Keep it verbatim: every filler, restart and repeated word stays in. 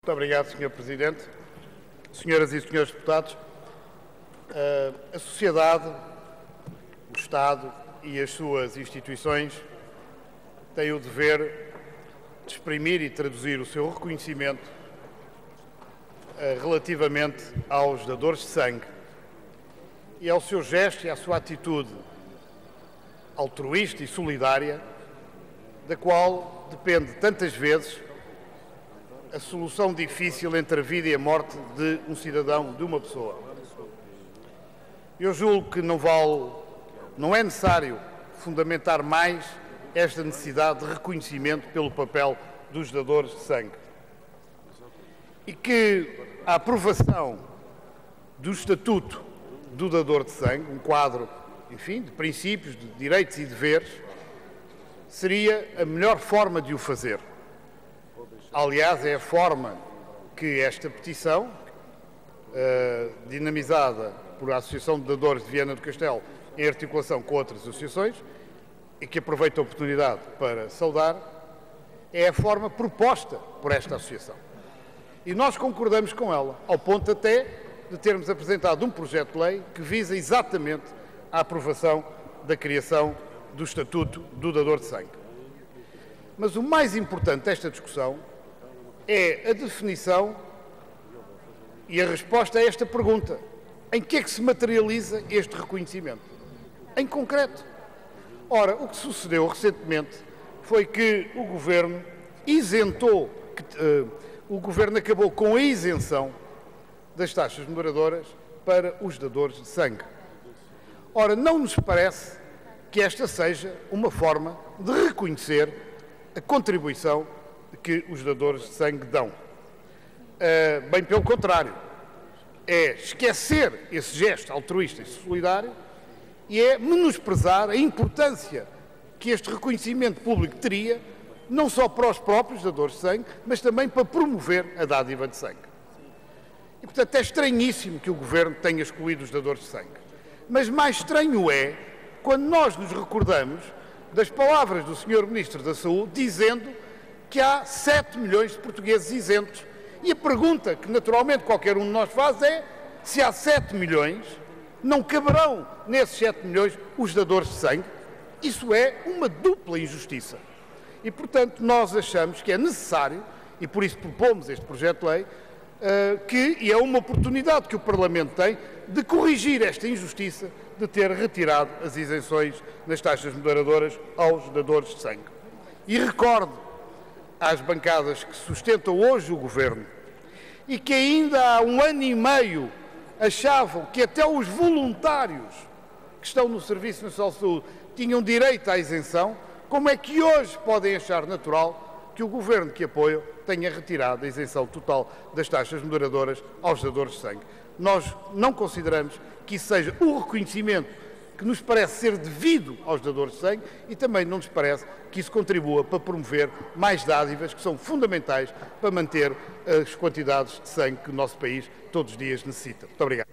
Muito obrigado, senhor Presidente. Senhoras e senhores deputados, a sociedade, o Estado e as suas instituições têm o dever de exprimir e traduzir o seu reconhecimento relativamente aos dadores de sangue e ao seu gesto e à sua atitude altruísta e solidária, da qual depende tantas vezes a solução difícil entre a vida e a morte de um cidadão, de uma pessoa. Eu julgo que não vale, não é necessário fundamentar mais esta necessidade de reconhecimento pelo papel dos dadores de sangue. E que a aprovação do Estatuto do Dador de Sangue, um quadro, enfim, de princípios, de direitos e deveres, seria a melhor forma de o fazer. Aliás, é a forma que esta petição, uh, dinamizada por a Associação de Dadores de Viana do Castelo, em articulação com outras associações, e que aproveito a oportunidade para saudar, é a forma proposta por esta associação. E nós concordamos com ela, ao ponto até de termos apresentado um projeto de lei que visa exatamente a aprovação da criação do Estatuto do Dador de Sangue. Mas o mais importante desta discussão é a definição e a resposta a esta pergunta. Em que é que se materializa este reconhecimento? Em concreto. Ora, o que sucedeu recentemente foi que o Governo isentou, que, uh, o Governo acabou com a isenção das taxas moderadoras para os dadores de sangue. Ora, não nos parece que esta seja uma forma de reconhecer a contribuição que os dadores de sangue dão. Uh, bem pelo contrário, é esquecer esse gesto altruísta e solidário e é menosprezar a importância que este reconhecimento público teria, não só para os próprios dadores de sangue, mas também para promover a dádiva de sangue. E, portanto, é estranhíssimo que o Governo tenha excluído os dadores de sangue. Mas mais estranho é quando nós nos recordamos das palavras do senhor Ministro da Saúde dizendo que há sete milhões de portugueses isentos. E a pergunta que naturalmente qualquer um de nós faz é se há sete milhões, não caberão nesses sete milhões os dadores de sangue? Isso é uma dupla injustiça. E, portanto, nós achamos que é necessário, e por isso propomos este projeto de lei, uh, que, e é uma oportunidade que o Parlamento tem, de corrigir esta injustiça de ter retirado as isenções nas taxas moderadoras aos dadores de sangue. E recordo às bancadas que sustentam hoje o Governo e que ainda há um ano e meio achavam que até os voluntários que estão no Serviço Nacional de Saúde tinham direito à isenção, como é que hoje podem achar natural que o Governo que apoiam tenha retirado a isenção total das taxas moderadoras aos dadores de sangue? Nós não consideramos que isso seja o reconhecimento que nos parece ser devido aos dadores de sangue e também não nos parece que isso contribua para promover mais dádivas que são fundamentais para manter as quantidades de sangue que o nosso país todos os dias necessita. Muito obrigado.